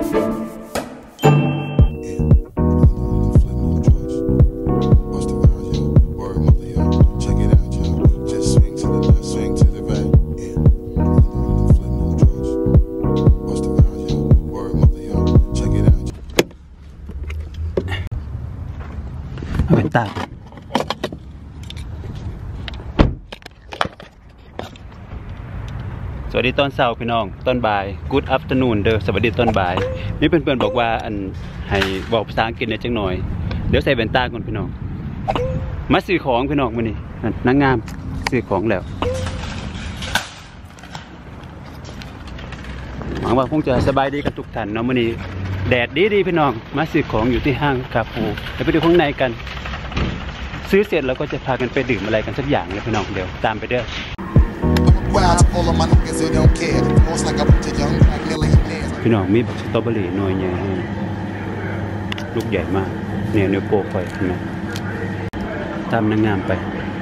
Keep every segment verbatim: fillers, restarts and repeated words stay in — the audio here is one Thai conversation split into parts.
ตาสวัสดีตอนเช้าพี่น้องตอนบ่าย Good afternoon เด้อสวัสดีตอนบ่ายนี่เพื่อนๆบอกว่าอันให้บอกภาษาอังกฤษหน่อยจังหน่อยเดี๋ยวใส่แว่นตาก่อนพี่น้องมาซื้อของพี่น้องมื้อนี้นางงามซื้อของแล้วหวังว่าคงจะสบายดีกันทุกท่านเนาะมื้อนี้แดดดีๆพี่น้องมาซื้อของอยู่ที่ห้างคาฟูเดี๋ยวไปดูข้างในกันซื้อเสร็จแล้วก็จะพากันไปดื่มอะไรกันสักอย่างเลยพี่น้องเดี๋ยวตามไปเด้อพี่น้องมีบักสตรอเบอรี่หน่อยใหญ่ลูกใหญ่มากเนี่ยเนื้อโปคอยเห็นไหมตามนางงามไป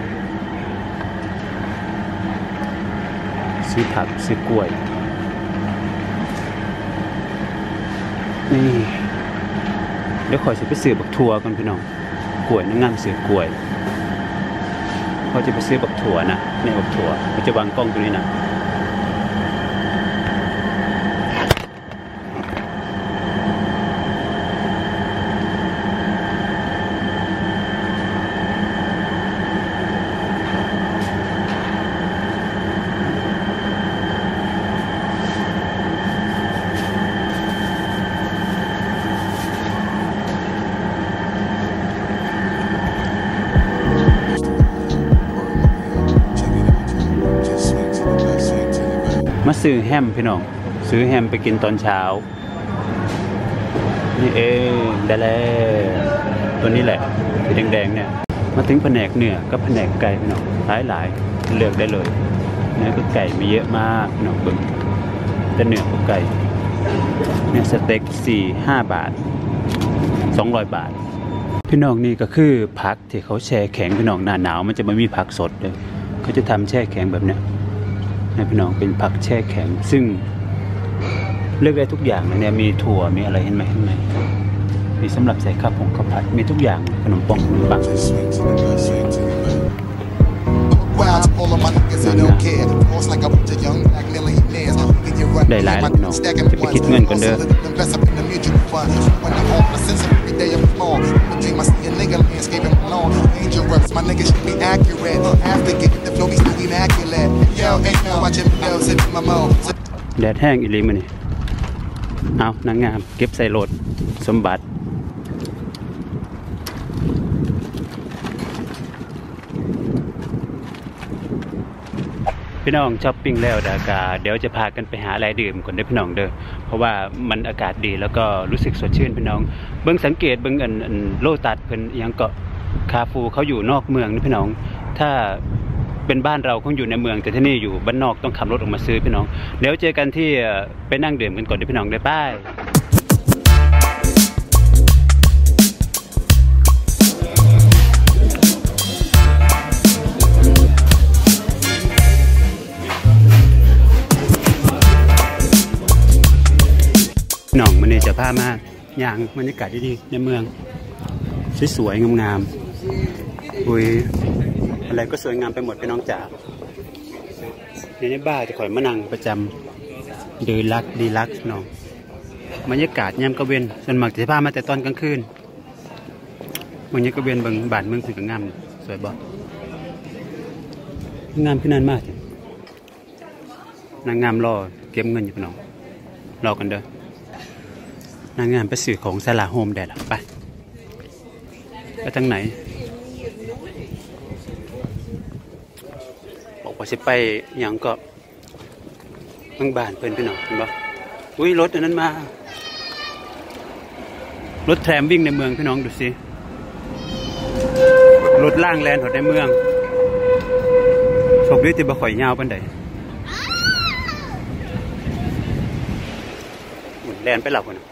ซื้อผักซื้อกล้วยนี่เดี๋ยวขอจะไปซื้อบักถั่วกันพี่น้องกล้วยนางงามซื้อกล้วยเขาจะไปซื้อบักถั่วนะในบักถั่วเขาจะวางกล้องตรงนี้นะมาซื้อแฮมพี่น้องซื้อแฮมไปกินตอนเช้านี่เองได้แล้วตัวนี้แหละสีแดงๆเนี่ยมาถึงแผนกเนื้อก็แผนกไก่พี่น้องหลายหลายเลือกได้เลยเนื้อก็ไก่มีเยอะมากพี่น้องเบิ่งแต่เนื้อก็ไก่เนี่ยสเต็กสี่ห้าบาทสองร้อยบาทพี่น้องนี่ก็คือผักที่เขาแช่แข็งพี่น้องหน้าหนาวมันจะไม่มีผักสดเลยเขาจะทำแช่แข็งแบบเนี้ยให้พี่น้องเป็นผักแช่แข็งซึ่งเลือกได้ทุกอย่างนะเนี่ยมีถั่วมีอะไรเห็นไหมเห็นไหมมีสำหรับใส่ข้าวผงข้าวผัดมีทุกอย่างขนมปังขนมปังได้หลายแล้วพี่น้องจะไปคิดเงินก่อนเด้อแดดแห้งอีหลีมื้อนี้เอานางงามเก็บใส่รถสมบัติพี่น้องช้อปปิ้งแล้วดากาเดี๋ยวจะพากันไปหาอะไรดื่มก่อนได้พี่น้องเด้อเพราะว่ามันอากาศดีแล้วก็รู้สึกสดชื่นพี่น้องเบิ่งสังเกตเบิ่งอันอันโลตัสเพิ่นยังเกาะคาฟูเขาอยู่นอกเมืองนี่พี่น้องถ้าเป็นบ้านเราคงอยู่ในเมืองแต่ที่นี่อยู่บ้านนอกต้องขับรถออกมาซื้อพี่น้องเดี๋ยวเจอกันที่ไปนั่งดื่มกันก่อนได้พี่น้องได้ป้ายหน่องมันเนี่ยจะพามาอย่างบรรยากาศดีๆในเมืองสวยๆงามๆอุ้ยอะไรก็สวยงามไปหมดพี่น้องจ๋าในนี้บ้าจะคอยมานั่งประจำดีลักดีลักน้องบรรยากาศยามกระเวนส่วนมากจะพามาแต่ตอนกลางคืนบรรยากาศกระเวนบางบ้านเมืองถึงงามสวยบ่งามขึ้นนานมากนางงามรอเก็บเงินอยู่พี่น้องรอกันเด้อนางงามไปสื่อของสลาโฮมแดดไปไปทางไหนบอกว่าจะไปอย่างก็บางบ้านเพื่อนพี่น้องเห็นปะอุ้ยรถอันนั้นมารถแทรมวิ่งในเมืองพี่น้องดูสิรถล่างแลนด์ถอดในเมืองโชคดีที่บ่ข่อยยาวปันใดแลนด์ไปหลับคน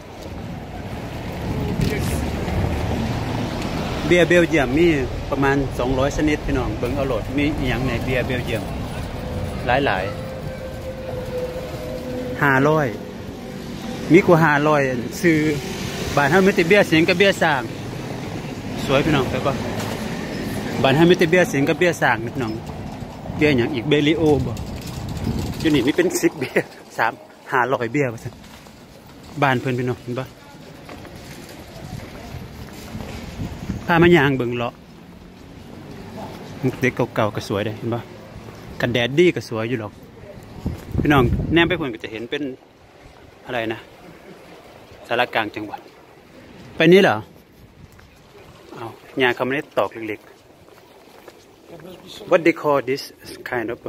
เบียร์เบลเยียมมีประมาณสองร้อยชนิดพี่น้องเบิ่งเอาโหลดมีอย่างในเบียร์เบลเยียมหลายหลายห้าร้อยมีกว่าห้าร้อยซื้อบ้านเฮามีแต่เบี้ยเสียงกับเบี้ยสร้างสวยพี่น้องแล้วก็บ้านเฮามีแต่เบี้ยเสียงกับเบี้ยสร้างพี่น้องเบี้ยอย่างอีกเบลิโอบ่อยู่นี่มีเป็นสิบเบี้ยสามห้าร้อยเบี้ยว่าซั่นบ้านเพิ่นพี่น้องเห็นบ่พามาย่างเบิ่งเลาะเด็กเก่าๆก็สวยได้เห็นบ่กันแดดดีก็สวยอยู่หรอกพี่น้องแนมไปเพิ่นก็จะเห็นเป็นอะไรนะสารกลางจังหวัดไปนี้เหรอเอาหญ้าเขาไม่ได้ตอกเล็กๆ What they call this kind of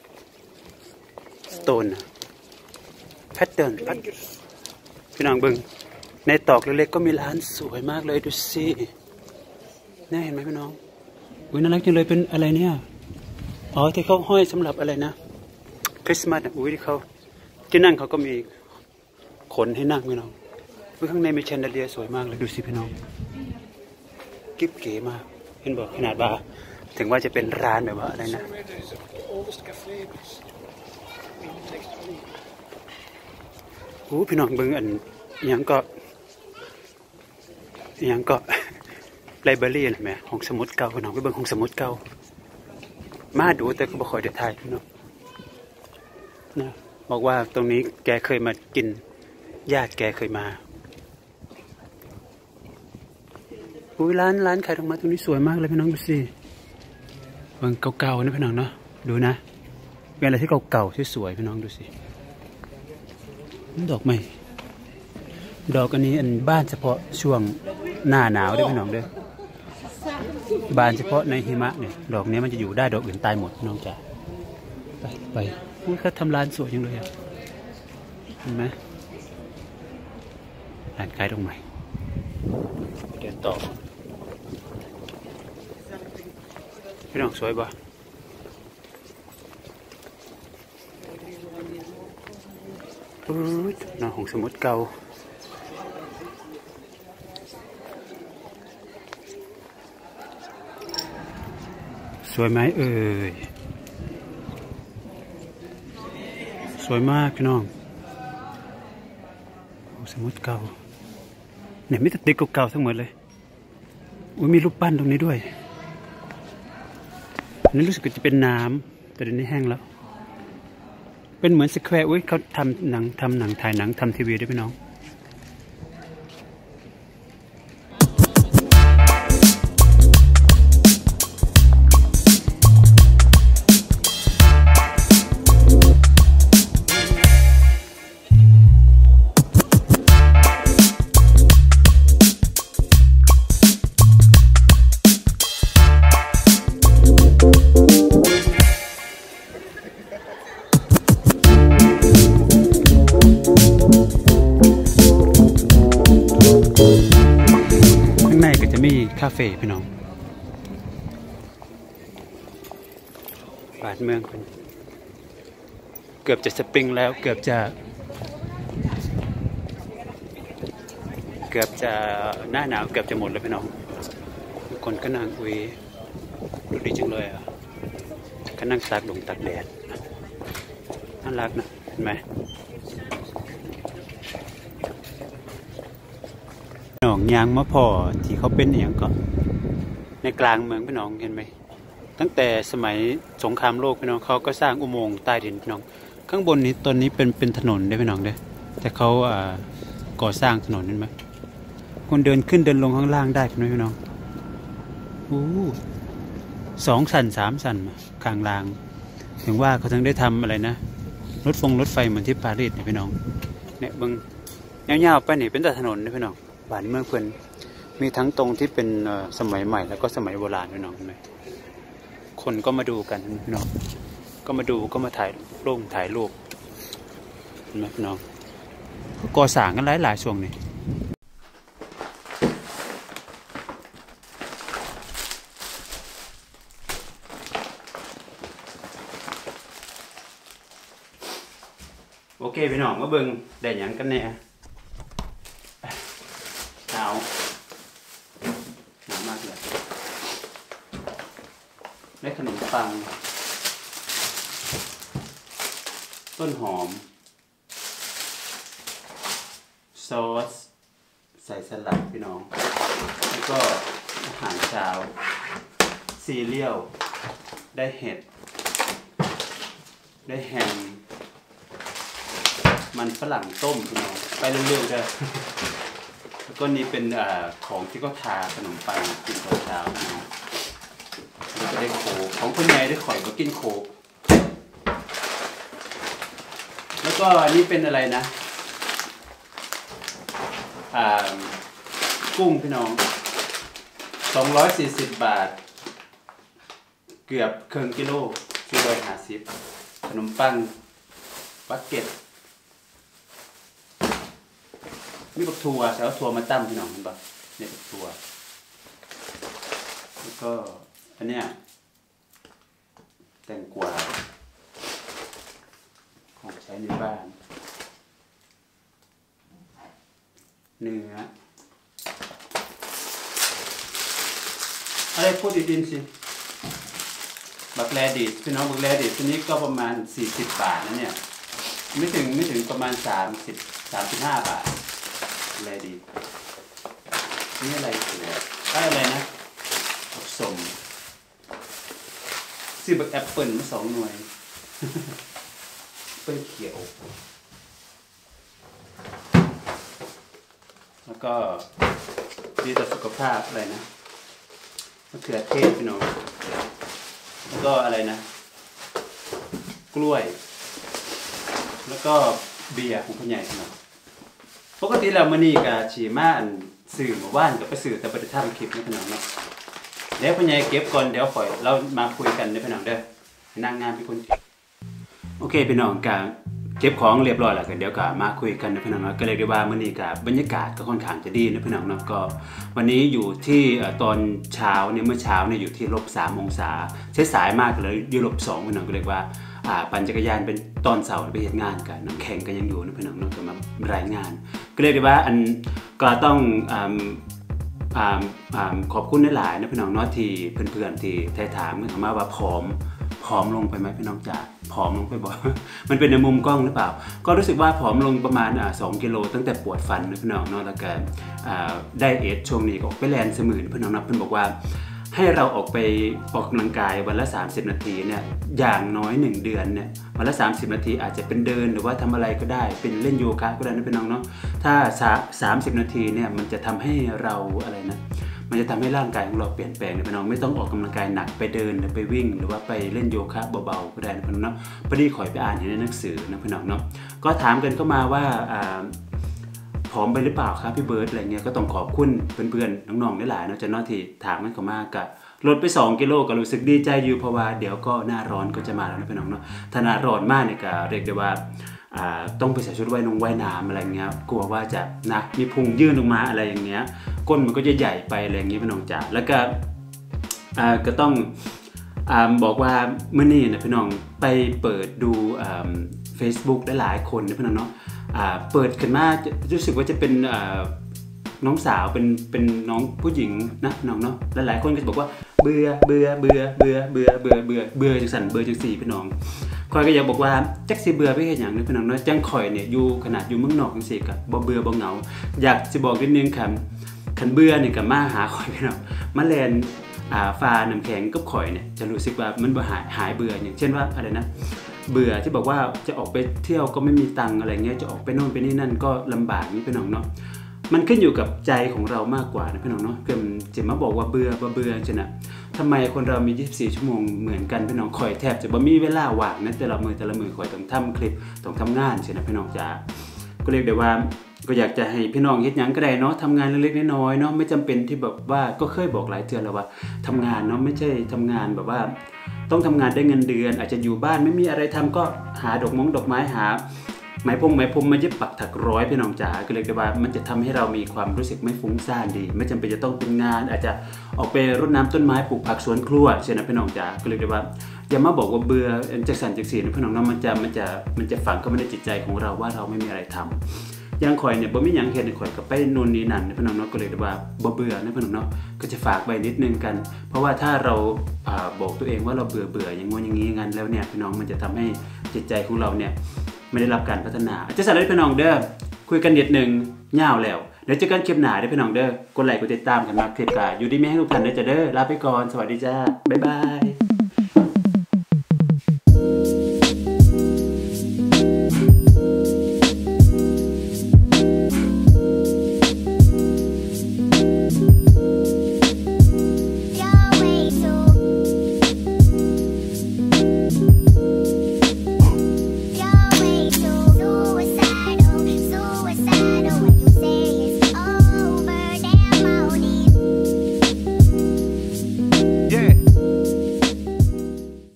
stone pattern พี่น้องเบิ่งในตอกเล็กๆก็มีร้านสวยมากเลยดูสิน่าเห็นไหมพี่น้องอุ้ยน่ารักจังเลยเป็นอะไรเนี่ยอ๋อที่เขาห้อยสำหรับอะไรนะคริสต์มาสอุ้ยที่เขาที่นั่งเขาก็มีขนให้นั่งพี่น้องข้างในมีแชนเดเลียสวยมากเลยดูสิพี่น้องกิ๊บเก๋มากเห็นบอกขนาดว่าถึงว่าจะเป็นร้านแบบว่าอะไรนะโอ้พี่น้องเบิ่งอันยังก็ยังก็ไลบรารีอะไรไหมห้องสมุดเก่าพี่น้องไปเบิ่งห้องสมุดเก่ามาดูแต่ก็บ่ค่อยได้ถ่ายพี่น้องนะบอกว่าตรงนี้แกเคยมากินญาติแกเคยมาอุ้ยร้านร้านขายดอกไม้ตรงนี้สวยมากเลยพี่น้องดูสิเบิ่งเก่าๆนะพี่น้องเนาะดูนะเป็นอะไรที่เก่าๆที่สวยพี่น้องดูสิดอกไม้ดอกอันนี้อันบ้านเฉพาะช่วงหน้าหนาวด้วยพี่น้องด้วยบานเฉพาะในหิมะเนี่ยดอกนี้มันจะอยู่ได้ดอกอื่นตายหมดน้องจ๋าไปไปอุ้ยเขาทำร้านสวยจังเลยอ่ะเห็นไหมร้านขายดอกไม้เดินต่อพี่น้องสวยป่ะอุ้ยน้องของสมุดเก่าสวยไหมเอ่ยสวยมากพี่น้องสมุดเก่าเนี่ยไม่แต่เด็กเก่าๆทั้งหมดเลยอุ้ยมีรูปปั้นตรงนี้ด้วยอันนี้รู้สึกจะเป็นน้ำแต่เดี๋ยวนี้แห้งแล้วเป็นเหมือนสแควร์อุ้ยเขาทำหนังทำหนังถ่ายหนังทำทีวีด้วยพี่น้องมีคาเฟ่พี่น้องบ้านเมืองเกือบจะสปริงแล้วเกือบจะเกือบจะหน้าหนาวเกือบจะหมดแล้วพี่น้องทุกคนก็นั่งคุยดูดีจังเลยอ่ะก็นั่งตากลมตากแดดน่ารักนะเห็นไหมหนองยางมะพอที่เขาเป็นอย่างก็ในกลางเมืองพี่น้องเห็นไหมตั้งแต่สมัยสงครามโลกพี่น้องเขาก็สร้างอุโมงค์ใต้ดินพี่น้องข้างบนนี้ตอนนี้เป็นเป็นถนนได้พี่น้องเด้แต่เขาอ่าก่อสร้างถนนนั่นไหมคนเดินขึ้นเดินลงข้างล่างได้พี่น้องโอ้สองสันสามสันกลางรางถึงว่าเขาถึงได้ทำอะไรนะรถฟงรถไฟเหมือนที่ปารีสเนี่ยพี่น้องเนี่ยบางเงาๆไปนี่เป็นแต่ถนนนะพี่น้องบ้านเมืองเพื่อนมีทั้งตรงที่เป็นสมัยใหม่แล้วก็สมัยโบราณพี่น้องเห็นไหมคนก็มาดูกันพี่น้องก็มาดูก็มาถ่ายรูปถ่ายรูปเห็นไหมพี่น้องก่อสร้างกันหลายหลายช่วงนี้โอเคพี่น้องมาเบิ่งได้หยังกันแน่หนาวหนาวมากเลยได้ขนมปังต้นหอมอสใส่สลัดพี่น้องแล้วก็อาหารเช้าซีเรียลได้เห็ดได้แฮมมันฝรั่งต้มพี่น้องไปเร็วๆเด้อแล้วก็นี่เป็นอ่าของที่ก็ทาขนมปังกินตอนเช้าพี่น้องแล้วก็ได้โคกของคนใหญ่ได้ข่อยก็กินโคกแล้วก็อันนี้เป็นอะไรนะอ่ากุ้งพี่น้องสองร้อยสี่สิบบาทเกือบครึ่งกิโลสี่ร้อยห้าสิบขนมปังบักเก็ตมีบักทัวแต่ว่าทัวมาตั้มพี่น้องเห็นปะเนี่ยบักทัวแล้วก็อันเนี้ยแตงกวาของใช้ในบ้านเนื้ออะไรพูดดีๆสิบักแลดิสพี่น้องบักแลดิสตัวนี้ก็ประมาณสี่สิบบาทนะเนี่ยไม่ถึงไม่ถึงประมาณสามสิบสามสิบห้าบาทแลดิสนี่อะไรเนี่ยอะไรนะผสมซื้อบักแอปเปิลมาสองหน่วยเปิ้ลเขียวแล้วก็ดีต่อสุขภาพอะไรนะมะเขือเทศพี่น้องแล้วก็อะไรนะกล้วยแล้วก็เบียร์ของพ่อใหญ่พี่น้องปกติแล้วมื้อนี้ก็ฉีมาอันสื่อเมื่อวานก็ไปสื่อแต่บ่ได้ทำคลิปนะพี่น้องเนาะแล้วพ่อใหญ่เก็บก่อนเดี๋ยวค่อยเรามาคุยกันเด้อพี่น้องเด้อนางงามเป็นคนโอเคพี่น้องก็เก็บของเรียบร้อยแล้วก็เดี๋ยวก็มาคุยกันนะพี่น้องเนาะก็เลยได้ว่ามื้อนี้ก็บรรยากาศก็ค่อนข้างจะดีนะพี่น้องเนาะก็วันนี้อยู่ที่ตอนเช้าเนี่ยเมื่อเช้าเนี่ยอยู่ที่ลบสามองศาใช้สายมากเลยอยู่ลบสองพี่น้องก็เรียกว่าอ่าปั่นจักรยานเป็นตอนเสาร์ไปเฮ็ดงานกันน้ำแข็งก็ยังอยู่นะพี่น้องเนาะก็มารายงานก็เลยได้ว่าอันก็ต้องอ่าอ่าอ่าขอบคุณหลายๆนะพี่น้องเนาะที่เพื่อนๆที่ไทยถามเข้ามาว่าผอมผอมลงไปไหมพี่น้องจ๋าผอมลงไปบ่ มันเป็นในมุมกล้องหรือเปล่าก็รู้สึกว่าผอมลงประมาณอ่าสองกิโลตั้งแต่ปวดฟันนะพี่น้องเนาะแล้วก็อ่าได้เอทช่วงนี้ก็ออกไปแลนด์เสมือนพี่น้องนะเพิ่นบอกว่าให้เราออกไปออกกำลังกายวันละสามสิบนาทีเนี่ยอย่างน้อยหนึ่งเดือนเนี่ยวันละสามสิบนาทีอาจจะเป็นเดินหรือว่าทำอะไรก็ได้เป็นเล่นโยคะก็ได้นะพี่น้องเนาะถ้าสามสิบนาทีเนี่ยมันจะทำให้เราอะไรนะมันจะทำให้ร่างกายของเราเปลี่ยนแปลงนะพี่น้องไม่ต้องออกกำลังกายหนักไปเดินหรือไปวิ่งหรือว่าไปเล่นโยคะเบาๆก็ได้นะพี่น้องเนาะพอดีข่อยไปอ่านในหนังสือนะพี่น้องเนาะก็ถามกันเข้ามาว่าผอมไปหรือเปล่าครับพี่เบิร์ดอะไรเงี้ยก็ต้องขอบคุณเพื่อนๆน้องๆหลายๆเนาะจะเนาะที่ถามกันเข้ามาก็ลดไปสองกิโลก็รู้สึกดีใจอยู่เพราะว่าเดี๋ยวก็หน้าร้อนก็จะมาแล้วนะพี่น้องเนาะถ้าหน้าร้อนมากเนี่ยก็เรียกได้ว่าต้องไปใส่ชุดว่ายน้ำว่ายน้ำอะไรเงี้ยกลัวว่าจะนะมีพุงยื่นลงมาอะไรอย่างเงี้ยก้นมันก็จะใหญ่ไปอะไรอย่างเงี้ยพี่น้องจ๋าแล้วก็ก็ต้องบอกว่าเมื่อนี้นะพี่น้องไปเปิดดู Facebook ได้หลายคนนะพี่น้องเนาะเปิดขึ้นมารู้สึกว่าจะเป็นน้องสาวเป็นเป็นน้องผู้หญิงนะน้องเนาะหลายๆคนก็จะบอกว่าเบื่อเบื่อเบื่อเบื่อเบื่อเบื่อเบื่อเบื่อจังสันเบื่อจังสี่พี่น้องคอยก็อยากบอกว่าจักสิเบื่อไปแค่อย่างนึงพี่น้องเนาะจังคอยเนี่ยอยู่ขนาดอยู่เมืองนอกจังสี่กับบ่เบื่อบ่เหงาอยากจะบอกนิดนึงครับคันเบื่อเนี่ยกับมาหาคอยพี่น้องมาแลนอ่าฟ้าน้ำแข็งกับคอยเนี่ยจะรู้สึกว่ามันบ่หายหายเบื่ออย่างเช่นว่าอะไรนะเบื่อที่บอกว่าจะออกไปเที่ยวก็ไม่มีตังค์อะไรเงี้ยจะออกไปโน่นไปนี่นั่นก็ลำบากนี่พี่น้องเนาะมันขึ้นอยู่กับใจของเรามากกว่านะพี่น้องเนาะเกิดจะมาบอกว่าเบื่อบ่เบื่อจังนะทำไมคนเรามียี่สิบสี่ชั่วโมงเหมือนกันพี่น้องคอยแทบจะบ่มีเวลาว่างนะแต่ละมือแต่ละมือคอยต้องทำคลิปต้องทำงานใช่นะพี่น้องจ๋าก็เรียกได้ว่าก็อยากจะให้พี่น้องเฮ็ดหยังก็ได้เนาะทำงานเล็กๆน้อยๆเนาะไม่จำเป็นที่แบบว่าก็เคยบอกหลายเทื่อแล้วว่าทำงานเนาะไม่ใช่ทำงานแบบว่าต้องทำงานได้เงินเดือนอาจจะอยู่บ้านไม่มีอะไรทำก็หาดอกมงดอกไม้หาไม้พงไม้พรมมาเย็บปักถักร้อยพี่น้องจ๋าก็เลยก็ว่ามันจะทำให้เรามีความรู้สึกไม่ฟุ้งซ่านดีไม่จำเป็นจะต้องเป็นงานอาจจะออกไปรดน้ำต้นไม้ปลูกผักสวนครัวใช่ไหมพี่น้องจ๋าก็เลยก็ว่าอย่ามาบอกว่าเบื่อจักสันจักสีนะพี่น้องเนาะมันจะมันจะมันจะฝังเข้ามาในจิตใจของเราว่าเราไม่มีอะไรทำอย่างข่อยเนี่ยบ่มีหยังเฮ็ดข่อยก็ไปโน่นนี่นั่นนะพี่น้องเนาะก็เลยว่าบ่เบื่อนะพี่น้องเนาะก็จะฝากไว้นิดนึงกันเพราะว่าถ้าเราอ่าบอกตัวเองว่าเราเบื่อเบื่ออย่างงี้อย่างงี้งั้นแล้วเนี่ยพี่น้องมันจะทำให้จิตใจของเราเนี่ยไม่ได้รับการพัฒนาจะสั่นเลยพี่น้องเด้อคุยกันนิดนึงยาวแล้วเดี๋ยวเจอกันคลิปหน้าเด้อพี่น้องเด้อกดไลค์กดติดตามกันมาคลิปกาอยู่ดีมีให้ทุกท่านเด้อจ้าเด้อลาไปก่อนสวัสดีจ้าบ๊ายบาย